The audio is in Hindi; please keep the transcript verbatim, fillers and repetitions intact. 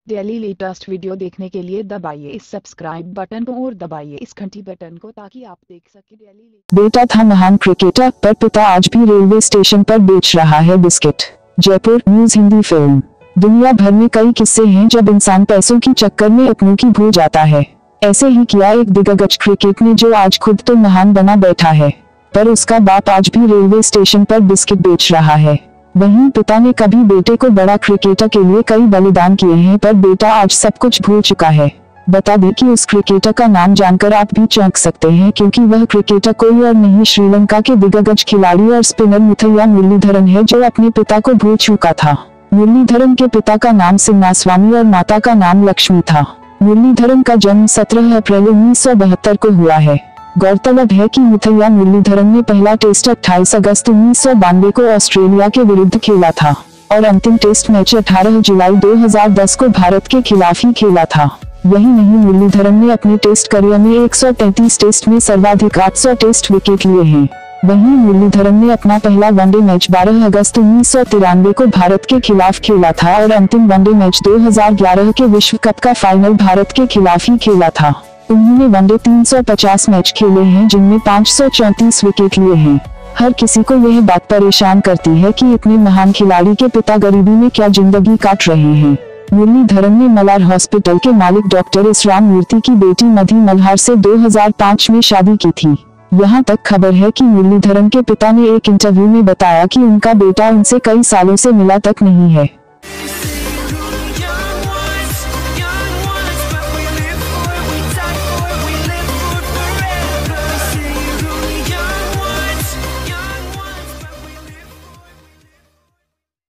डेली लेटेस्ट वीडियो देखने के लिए दबाइए इस सब्सक्राइब बटन को और दबाइए इस घंटी बटन को ताकि आप देख सकें डेली। बेटा था महान क्रिकेटर पर पिता आज भी रेलवे स्टेशन पर बेच रहा है biscuit. Jaipur news Hindi film. दुनिया भर में कई किस्से हैं जब इंसान पैसों की चक्कर में अपनों की भूल जाता है। ऐसे ही किया एक दिग्गज क्रिकेट ने जो आज खुद तो महान बना बैठा है, पर उसका बाप आज भी रेलवे स्टेशन पर बिस्किट बेच रहा है। वहीं पिता ने कभी बेटे को बड़ा क्रिकेटर के लिए कई बलिदान किए हैं, पर बेटा आज सब कुछ भूल चुका है। बता दें कि उस क्रिकेटर का नाम जानकर आप भी चौंक सकते हैं, क्योंकि वह क्रिकेटर कोई और नहीं श्रीलंका के दिग्गज खिलाड़ी और स्पिनर मुथैया मुरलीधरन है, जो अपने पिता को भूल चुका था। मुरलीधरन के पिता का नाम सिन्नास्वामी और माता का नाम लक्ष्मी था। मुरलीधरन का जन्म सत्रह अप्रैल उन्नीस सौ बहत्तर को हुआ है। गौरतलब है कि मुथैया मुरलीधरन ने पहला टेस्ट अट्ठाईस अगस्त उन्नीस सौ बानवे को ऑस्ट्रेलिया के विरुद्ध खेला था और अंतिम टेस्ट मैच अठारह जुलाई दो हज़ार दस को भारत के खिलाफ ही खेला था। यही नहीं, मुरलीधरन ने अपने टेस्ट करियर में एक सौ तैंतीस टेस्ट में सर्वाधिक आठ सौ टेस्ट विकेट लिए हैं। वहीं मुरलीधरन ने अपना पहला वनडे मैच बारह अगस्त उन्नीस सौ तिरानवे को भारत के खिलाफ खेला था और अंतिम वनडे मैच दो हज़ार ग्यारह के विश्व कप का फाइनल भारत के खिलाफ ही खेला था। उन्होंने वनडे तीन सौ पचास मैच खेले हैं, जिनमें पाँच सौ चौंतीस विकेट लिए हैं। हर किसी को यह बात परेशान करती है कि इतने महान खिलाड़ी के पिता गरीबी में क्या जिंदगी काट रहे हैं। मुरलीधरन ने मलार हॉस्पिटल के मालिक डॉक्टर इसराम मूर्ति की बेटी मधी मल्हार से दो हज़ार पाँच में शादी की थी। यहाँ तक खबर है कि मुरलीधरन के पिता ने एक इंटरव्यू में बताया कि उनका बेटा उनसे कई सालों से मिला तक नहीं है।